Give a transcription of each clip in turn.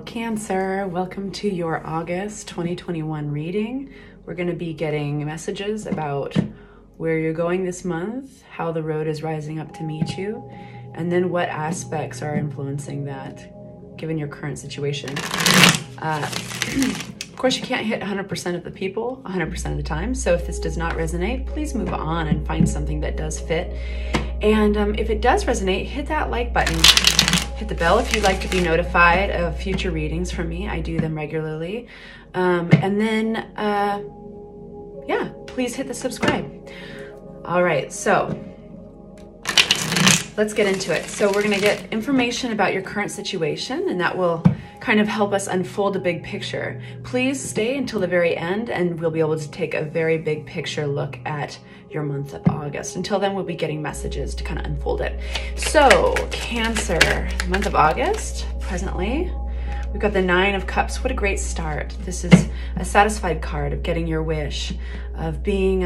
Cancer, welcome to your August 2021 reading. We're going to be getting messages about where you're going this month, how the road is rising up to meet you, and then what aspects are influencing that, given your current situation. Of course, you can't hit 100% of the people 100% of the time, so if this does not resonate, please move on and find something that does fit. And if it does resonate, hit that like button. Hit the bell if you'd like to be notified of future readings from me. I do them regularly. And then, yeah, please hit the subscribe. All right, so let's get into it. So we're gonna get information about your current situation, and that will kind of help us unfold a big picture. Please stay until the very end and we'll be able to take a very big picture look at your month of August. Until then, we'll be getting messages to kind of unfold it. So Cancer, month of August, presently, we've got the Nine of Cups. What a great start. This is a satisfied card of getting your wish, of being,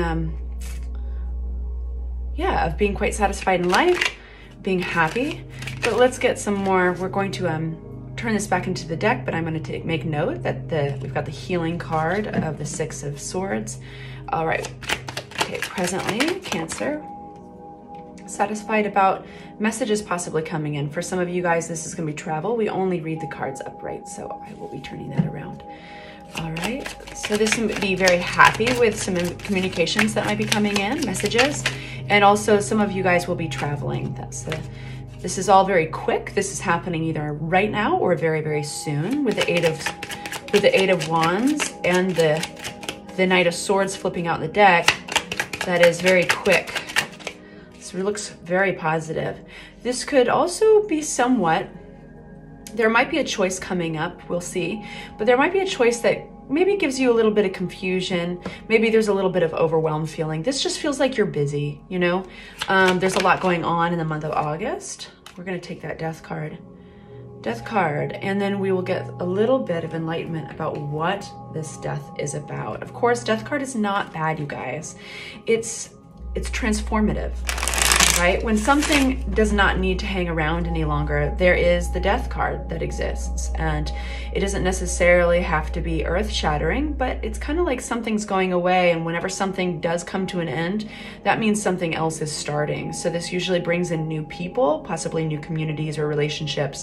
of being quite satisfied in life, being happy. But let's get some more. We're going to turn this back into the deck, but I'm going to make note that we've got the healing card of the Six of Swords. All right. Okay, presently, Cancer, satisfied about messages possibly coming in. For some of you guys, this is going to be travel. We only read the cards upright, so I will be turning that around. All right, so this can be very happy with some communications that might be coming in, messages, and also some of you guys will be traveling. This is all very quick. This is happening either right now or very, very soon with the Eight of Wands and the Knight of Swords flipping out the deck. That is very quick. So it looks very positive. This could also be somewhat, there might be a choice coming up, we'll see, but there might be a choice that maybe gives you a little bit of confusion. Maybe there's a little bit of overwhelmed feeling. This just feels like you're busy, you know? There's a lot going on in the month of August. We're gonna take that Death card. Death card, and then we will get a little bit of enlightenment about what this death is about. Of course, Death card is not bad, you guys. It's transformative, right? When something does not need to hang around any longer, there is the Death card that exists, and it doesn't necessarily have to be earth-shattering, but it's kind of like something's going away, and whenever something does come to an end, that means something else is starting. So this usually brings in new people, possibly new communities or relationships.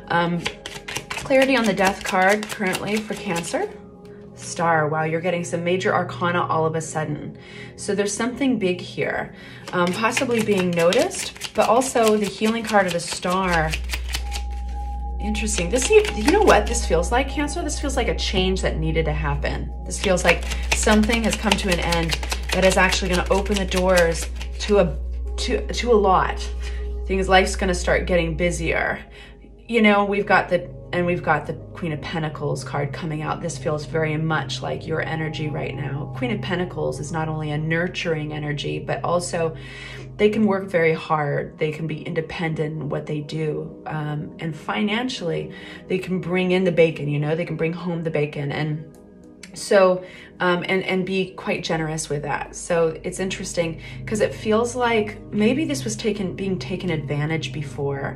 Clarity on the Death card currently for Cancer. Star. Wow, you're getting some major arcana all of a sudden. So there's something big here, possibly being noticed, but also the healing card of the Star. Interesting. This, you know what this feels like, Cancer? This feels like a change that needed to happen. This feels like something has come to an end that is actually going to open the doors to a lot. Life's going to start getting busier. You know, we've got the Queen of Pentacles card coming out. This feels very much like your energy right now. Queen of Pentacles is not only a nurturing energy, but also they can work very hard. They can be independent in what they do. And financially, they can bring in the bacon, you know, they can bring home the bacon. And so, and be quite generous with that. So it's interesting because it feels like maybe this was being taken advantage before.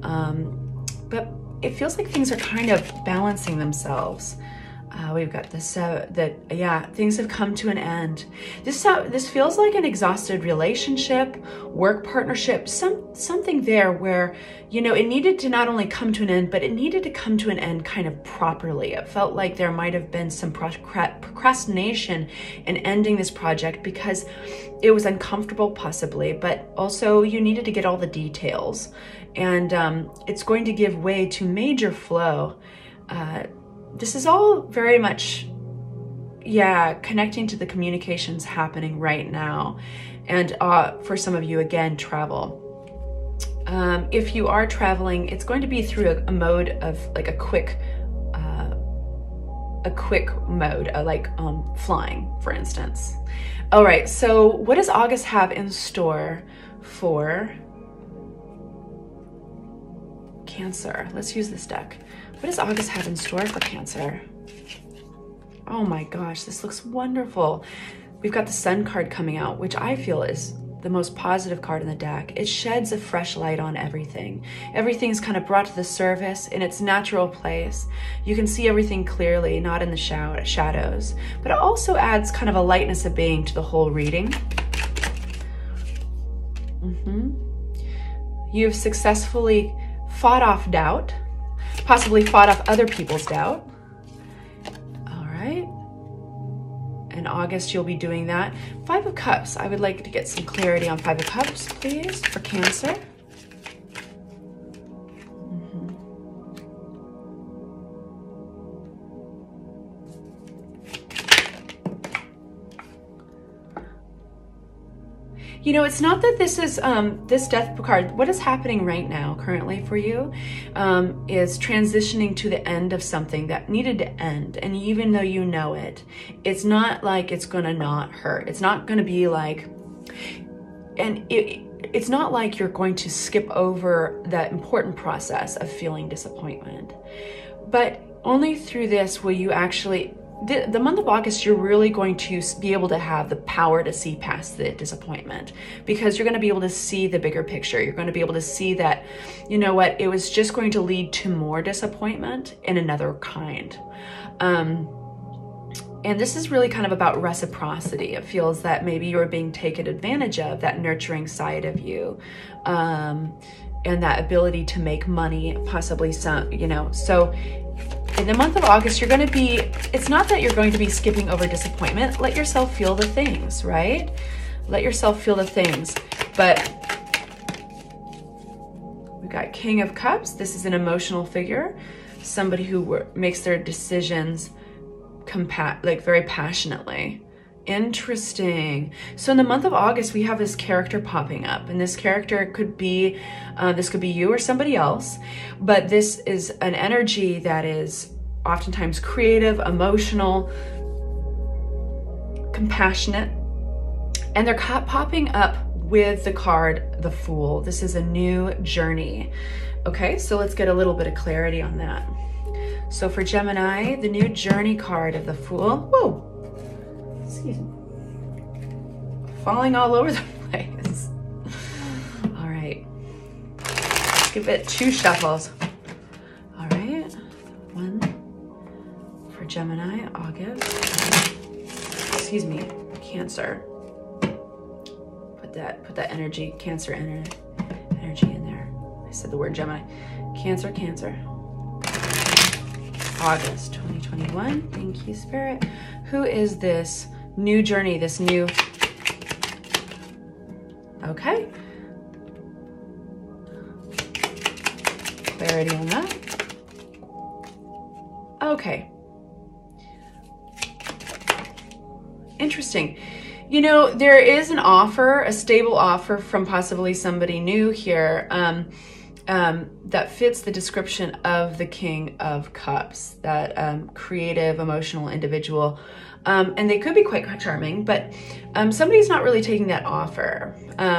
But it feels like things are kind of balancing themselves. We've got this, things have come to an end. This feels like an exhausted relationship, work partnership, something there where, you know, it needed to not only come to an end, but it needed to come to an end kind of properly. It felt like there might have been some procrastination in ending this project because it was uncomfortable possibly, but also you needed to get all the details. And it's going to give way to major flow. This is all very much, connecting to the communications happening right now. And for some of you, again, travel. If you are traveling, it's going to be through a mode of like a quick mode, like flying, for instance. All right, so what does August have in store for Cancer? Let's use this deck. What does August have in store for Cancer? Oh my gosh, this looks wonderful. We've got the Sun card coming out, which I feel is the most positive card in the deck. It sheds a fresh light on everything. Everything's kind of brought to the surface in its natural place. You can see everything clearly, not in the shadows, but it also adds kind of a lightness of being to the whole reading. You've successfully fought off doubt, possibly fought off other people's doubt. All right. In August, you'll be doing that. Five of Cups. I would like to get some clarity on Five of Cups, please, for Cancer. You know, it's not that this is, this Death card, what is happening right now currently for you is transitioning to the end of something that needed to end. And even though you know it, it's not like it's gonna not hurt. It's not gonna be like, and it's not like you're going to skip over that important process of feeling disappointment. But only through this will you actually, the month of August, you're really going to be able to have the power to see past the disappointment, because you're going to be able to see the bigger picture. You're going to be able to see that, you know what, it was just going to lead to more disappointment in another kind. And this is really kind of about reciprocity. It feels that maybe you're being taken advantage of, that nurturing side of you, and that ability to make money, possibly some, you know, so in the month of August, you're going to be, it's not that you're going to be skipping over disappointment. Let yourself feel the things, right? Let yourself feel the things. But we've got King of Cups. This is an emotional figure, somebody who makes their decisions like very passionately. Interesting. So in the month of August, we have this character popping up, and this character could be, this could be you or somebody else, but this is an energy that is oftentimes creative, emotional, compassionate, and they're popping up with the card, the Fool. This is a new journey. Okay, so let's get a little bit of clarity on that. So for Gemini, the new journey card of the Fool, whoa, excuse me, falling all over the place. All right, let's give it 2 shuffles. All right, 1 for Gemini, August, excuse me, Cancer. Put that energy, Cancer energy in there. I said the word Gemini. Cancer, Cancer. August 2021. Thank you, Spirit. Who is this new journey, this new, okay. Clarity on that. Okay. Interesting. You know, there is an offer, a stable offer from possibly somebody new here, that fits the description of the King of Cups, that creative, emotional individual. And they could be quite charming, but somebody's not really taking that offer.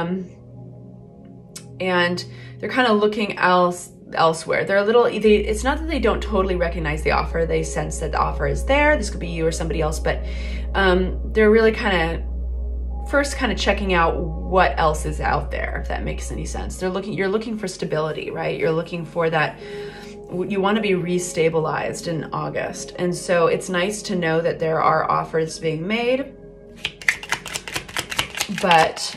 And they're kind of looking elsewhere. They're a little, it's not that they don't totally recognize the offer. They sense that the offer is there. This could be you or somebody else, but they're really kind of first kind of checking out what else is out there, if that makes any sense. You're looking for stability, right? You're looking for that, you want to be restabilized in August. And so it's nice to know that there are offers being made, but,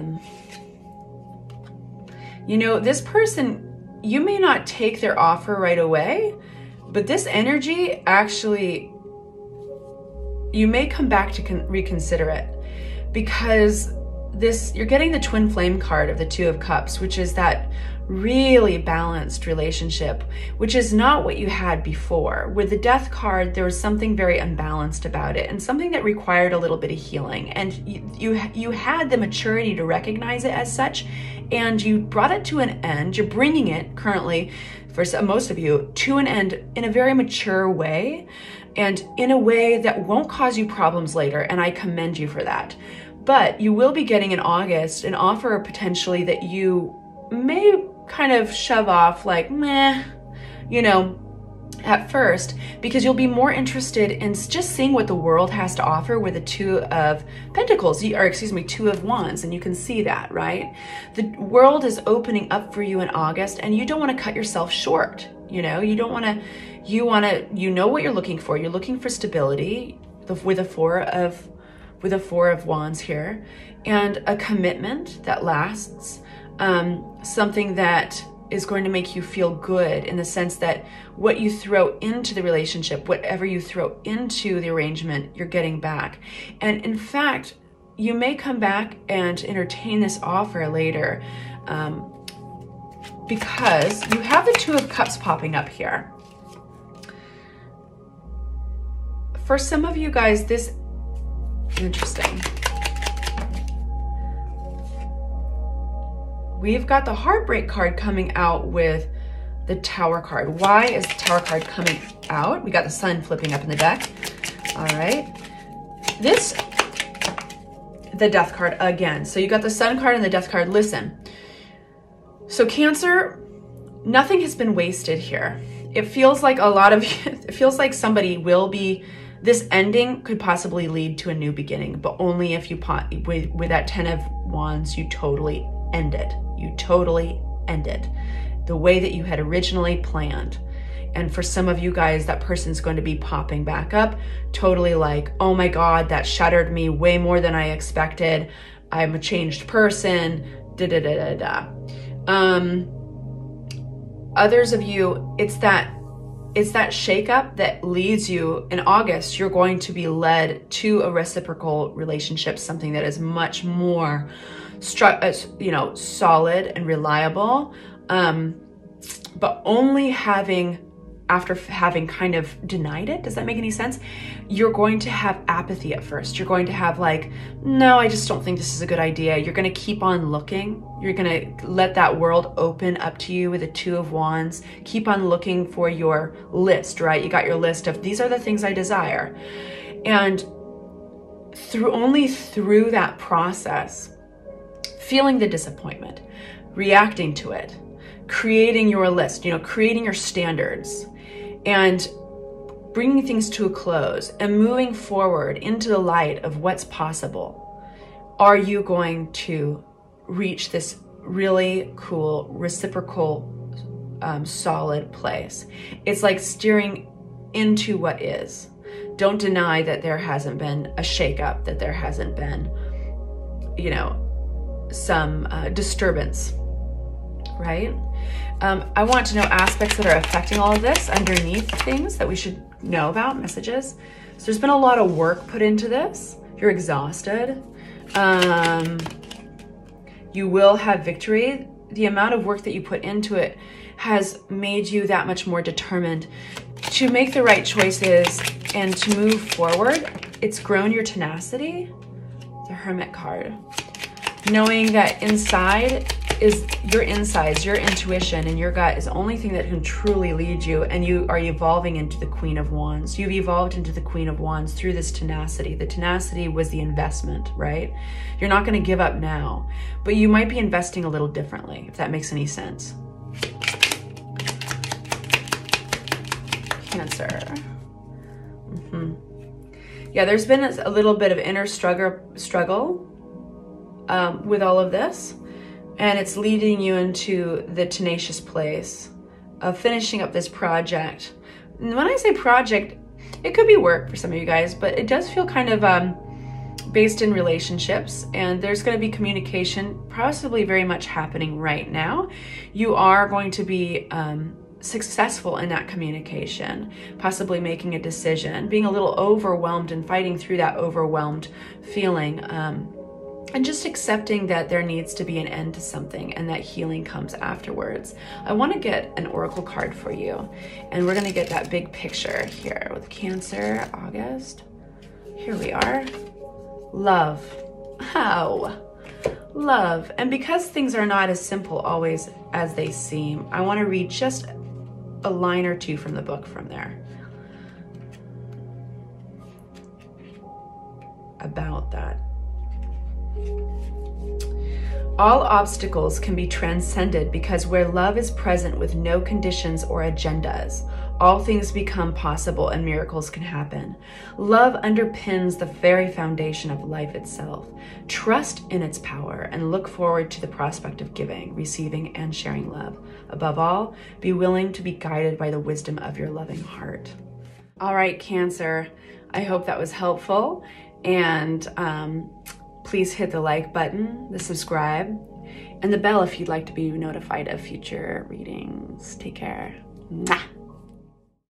you know, this person, you may not take their offer right away, but this energy actually, you may come back to reconsider it, because you're getting the twin flame card of the 2 of Cups, which is that really balanced relationship, which is not what you had before. With the Death card, there was something very unbalanced about it, and something that required a little bit of healing. And you had the maturity to recognize it as such, and you brought it to an end. You're bringing it currently, for most of you, to an end in a very mature way, and in a way that won't cause you problems later, and I commend you for that. But you will be getting in August an offer potentially that you may kind of shove off like, meh, you know, at first, because you'll be more interested in just seeing what the world has to offer with the Two of Pentacles, or excuse me, Two of Wands, and you can see that, right? The world is opening up for you in August, and you don't want to cut yourself short. You know, you don't want to, you know what you're looking for. You're looking for stability with a Four of Wands here, and a commitment that lasts, something that is going to make you feel good, in the sense that what you throw into the relationship, whatever you throw into the arrangement, you're getting back. And in fact, you may come back and entertain this offer later, because you have the Two of Cups popping up here. For some of you guys, this is interesting. We've got the Heartbreak card coming out with the Tower card. Why is the Tower card coming out? We got the Sun flipping up in the deck. All right. This, the Death card again. So you got the Sun card and the Death card. Listen. So Cancer, nothing has been wasted here. It feels like a lot of, it feels like somebody will be, this ending could possibly lead to a new beginning, but only if you, with that 10 of Wands, you totally end it. You totally end it the way that you had originally planned. And for some of you guys, that person's going to be popping back up, totally like, oh my God, that shattered me way more than I expected. I'm a changed person, Others of you, it's that shakeup that leads you in August. You're going to be led to a reciprocal relationship, something that is much more solid and reliable, but only after having kind of denied it. Does that make any sense? You're going to have apathy at first. You're going to have like, no, I just don't think this is a good idea. You're going to keep on looking. You're going to let that world open up to you with the Two of Wands. Keep on looking for your list, right? You got your list of, these are the things I desire. And only through that process, feeling the disappointment, reacting to it, creating your list, creating your standards, and bringing things to a close and moving forward into the light of what's possible, are you going to reach this really cool, reciprocal, solid place. It's like steering into what is. Don't deny that there hasn't been a shakeup, that there hasn't been, some disturbance, right? I want to know aspects that are affecting all of this underneath things that we should know about, messages. So there's been a lot of work put into this. You're exhausted. You will have victory. The amount of work that you put into it has made you that much more determined to make the right choices and to move forward. It's grown your tenacity. The Hermit card. Knowing that inside is your insides, your intuition, and your gut is the only thing that can truly lead you, and you are evolving into the Queen of Wands. You've evolved into the Queen of Wands through this tenacity. The tenacity was the investment, right? You're not going to give up now, but you might be investing a little differently, if that makes any sense. Cancer. Yeah, there's been a little bit of inner struggle with all of this, and it's leading you into the tenacious place of finishing up this project. And when I say project, it could be work for some of you guys, but it does feel kind of based in relationships, and there's going to be communication possibly very much happening right now. You are going to be successful in that communication, possibly making a decision, being a little overwhelmed and fighting through that overwhelmed feeling, and just accepting that there needs to be an end to something and that healing comes afterwards. I want to get an oracle card for you, and we're going to get that big picture here with Cancer, August. Here we are. Love. How? Love. And because things are not as simple always as they seem, I want to read just a line or two from the book from there about that. All obstacles can be transcended because where love is present with no conditions or agendas, all things become possible and miracles can happen. Love underpins the very foundation of life itself. Trust in its power and look forward to the prospect of giving, receiving, and sharing love. Above all, be willing to be guided by the wisdom of your loving heart. All right, Cancer, I hope that was helpful. And please hit the like button, the subscribe, and the bell if you'd like to be notified of future readings. Take care. Mwah.